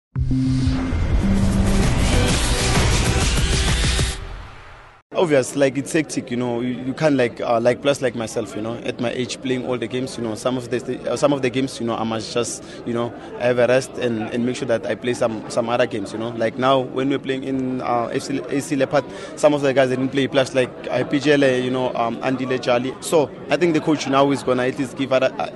Obvious, like it's hectic, you can't like plus like myself, at my age playing all the games, some of the games, I must just, have a rest and make sure that I play some other games, like now when we're playing in AC Leopard, some of the guys didn't play, plus like PGL, Andile Charlie. So I think the coach now is gonna at least give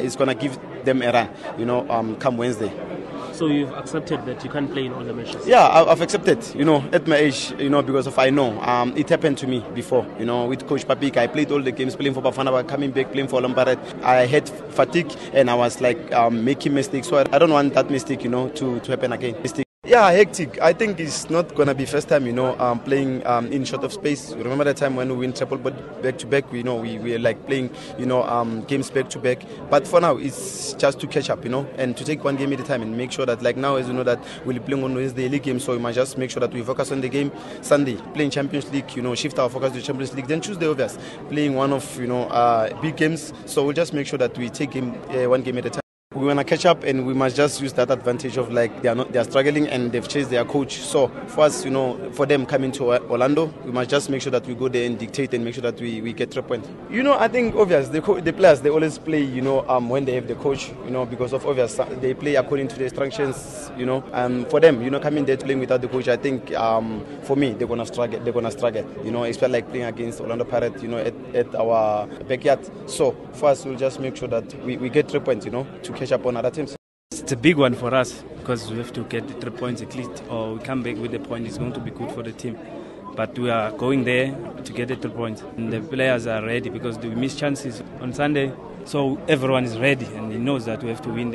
them a run, come Wednesday. So you've accepted that you can't play in all the matches? Yeah, I've accepted, at my age, because I know it happened to me before, with Coach Papik. I played all the games, playing for Bafana, coming back, playing for Lombard. I had fatigue and I was making mistakes. So I don't want that mistake, to happen again. Yeah, hectic. I think it's not going to be first time, playing in short of space. Remember the time when we win triple back to back, we were like playing, games back to back. But for now, it's just to catch up, and to take one game at a time and make sure that like now, as you know, that we'll be playing on Wednesday league game. So we must just make sure that we focus on the game Sunday, playing Champions League, shift our focus to Champions League. Then Tuesday, obvious, playing one of, big games. So we'll just make sure that we take one game at a time. We want to catch up and we must just use that advantage of like they are struggling and they've chased their coach. So for us, for them coming to Orlando, we must just make sure that we go there and dictate and make sure that we get 3 points. I think obvious the players, they always play when they have the coach, because of obvious they play according to the instructions, for them, coming there playing without the coach, I think for me they're gonna struggle, especially like playing against Orlando Pirates, at our backyard. So for us, we'll just make sure that we get 3 points, to catch up on other teams. It's a big one for us because we have to get the 3 points at least, or we come back with a point. It's going to be good for the team. But we are going there to get the 3 points. And the players are ready because we miss chances on Sunday. So everyone is ready and he knows that we have to win.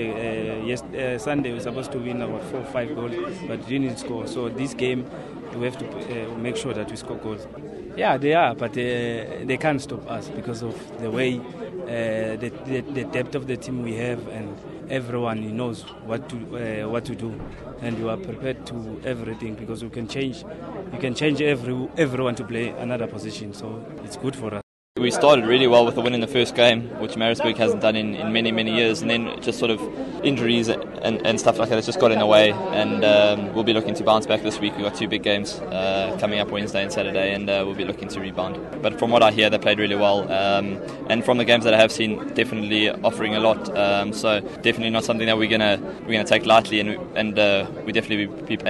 Sunday we're supposed to win about 4 or 5 goals, but we didn't score. So this game we have to make sure that we score goals. Yeah, they are, but they can't stop us because of the way, the depth of the team we have, and everyone knows what to do, and we are prepared to everything because we can change. You can change everyone to play another position, so it's good for us. We started really well with the win in the first game, which Maritzburg hasn't done in many, many years, and then just sort of injuries and stuff like that has just got in the way, and we'll be looking to bounce back this week. We've got 2 big games coming up Wednesday and Saturday, and we'll be looking to rebound. But from what I hear, they played really well, and from the games that I have seen, definitely offering a lot, so definitely not something that we're gonna take lightly, and we definitely be